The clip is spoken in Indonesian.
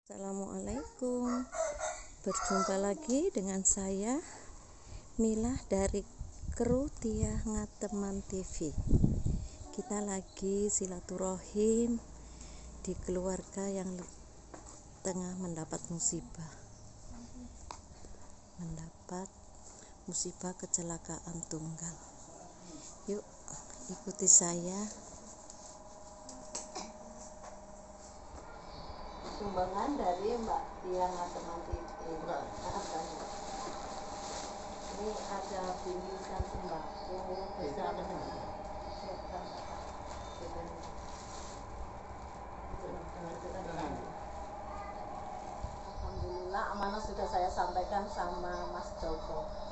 Assalamualaikum. Berjumpa lagi dengan saya Mila dari kru Tia Ngateman TV. Kita lagi silaturahim di keluarga yang tengah mendapat musibah kecelakaan tunggal. Yuk ikuti saya. Sumbangan dari Mbak Tia Ngateman TV. Ini ada bingkisan sembako bersama. Alhamdulillah amanah sudah saya sampaikan sama Mas Joko.